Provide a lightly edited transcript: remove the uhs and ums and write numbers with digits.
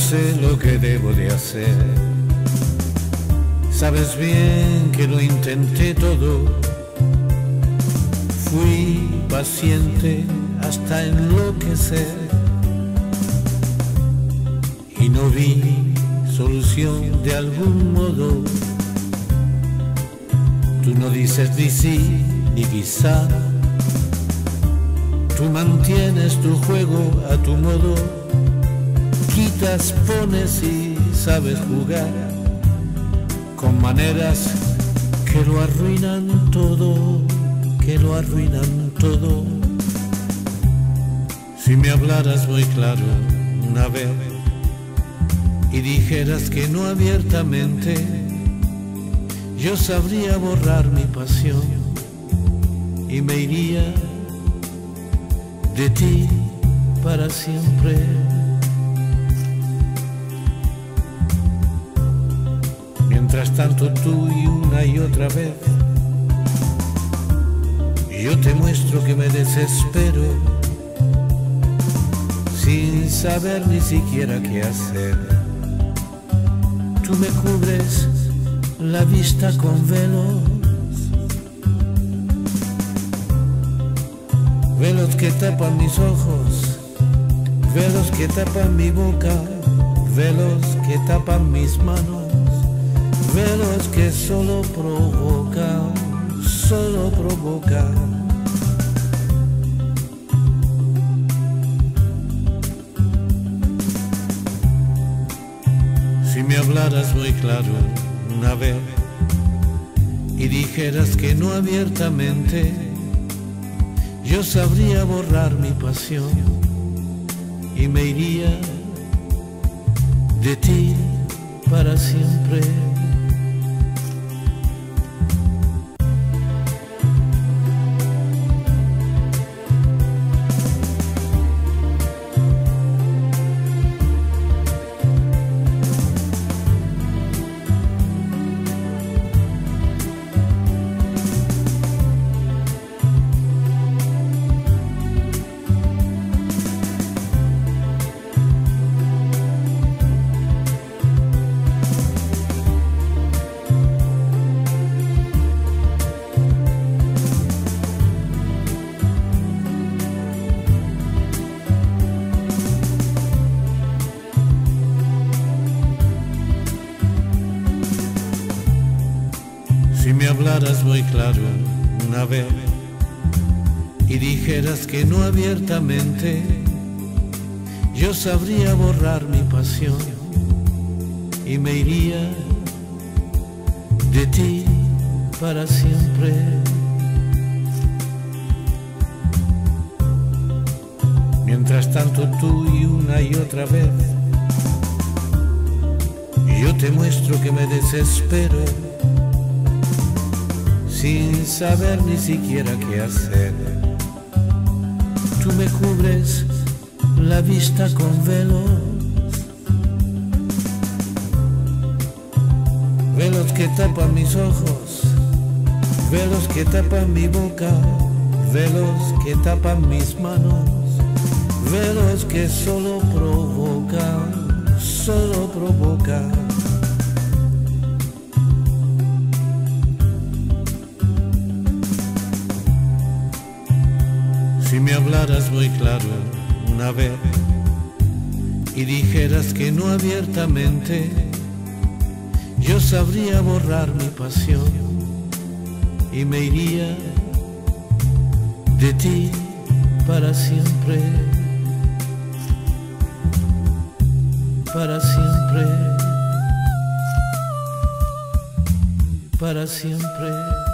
sé lo que debo de hacer. Sabes bien que lo intenté todo. Fui paciente hasta enloquecer y no vi solución de algún modo. Tú no dices ni sí ni quizá. Tú mantienes tu juego a tu modo. Quitas, pones y sabes jugar con maneras que lo arruinan todo, que lo arruinan todo. Si me hablaras muy claro una vez y dijeras que no abiertamente, yo sabría borrar mi pasión y me iría de ti para siempre. Mientras tanto tú y una y otra vez yo te muestro que me desespero sin saber ni siquiera qué hacer. Tú me cubres la vista con velos, velos que tapan mis ojos, velos que tapan mi boca, velos que tapan mis manos, velos que solo provocan, solo provocan. Si me hablaras muy claro una vez y dijeras que no abiertamente, yo sabría borrar mi pasión y me iría de ti para siempre. Si me hablaras muy claro una vez y dijeras que no abiertamente, yo sabría borrar mi pasión y me iría de ti para siempre. Mientras tanto tú y una y otra vez yo te muestro que me desespero sin saber ni siquiera qué hacer. Tú me cubres la vista con velos, velos que tapan mis ojos, velos que tapan mi boca, velos que tapan mis manos, velos que solo provocan, solo provocan. Si me hablaras muy claro una vez y dijeras que no abiertamente, yo sabría borrar mi pasión y me iría de ti para siempre, para siempre, para siempre.